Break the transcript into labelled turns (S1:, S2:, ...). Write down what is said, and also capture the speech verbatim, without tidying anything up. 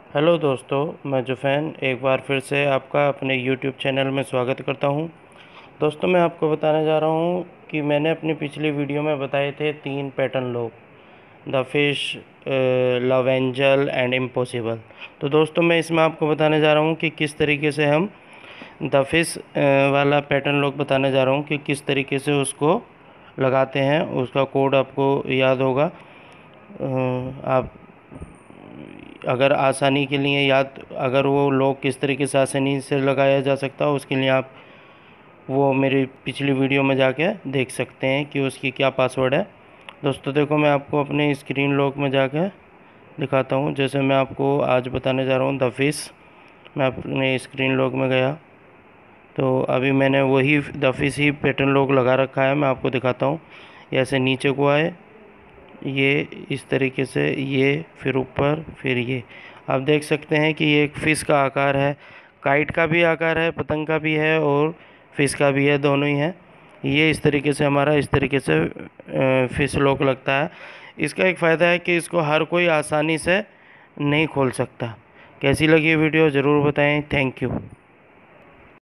S1: Hello दोस्तों, मैं जुफैन एक बार फिर से आपका अपने यूट्यूब चैनल में स्वागत करता हूं। दोस्तों, मैं आपको बताने जा रहा हूं कि मैंने अपनी पिछली वीडियो में बताए थे तीन pattern lock, the fish, love angel and impossible. तो दोस्तों, मैं इसमें आपको बताने जा रहा हूं कि किस तरीके से हम द फिश वाला पैटर्न लॉक बताने जा रहा हूं कि किस तरीके से उसको लगाते हैं। उसका कोड आपको याद होगा। अ, आप अगर आसानी के लिए याद अगर वो लॉक किस तरीके से आसानी से लगाया जा सकता है, उसके लिए आप वो मेरी पिछली वीडियो में जाके देख सकते हैं कि उसकी क्या पासवर्ड है। दोस्तों देखो, मैं आपको अपने स्क्रीन लॉक में जाके दिखाता हूँ। जैसे मैं आपको आज बताने जा रहा हूँ द फिश। मैं अपने स्क्रीन लॉक में गया तो अभी मैंने वही द फिश ही पैटर्न लॉक लगा रखा है। मैं आपको दिखाता हूँ। ऐसे नीचे को आए, ये इस तरीके से, ये फिर ऊपर, फिर ये। आप देख सकते हैं कि ये एक फ़िश का आकार है, काइट का भी आकार है, पतंग का भी है और फ़िश का भी है, दोनों ही है। ये इस तरीके से हमारा इस तरीके से फ़िश लॉक लगता है। इसका एक फ़ायदा है कि इसको हर कोई आसानी से नहीं खोल सकता। कैसी लगी वीडियो ज़रूर बताएं। Thank you.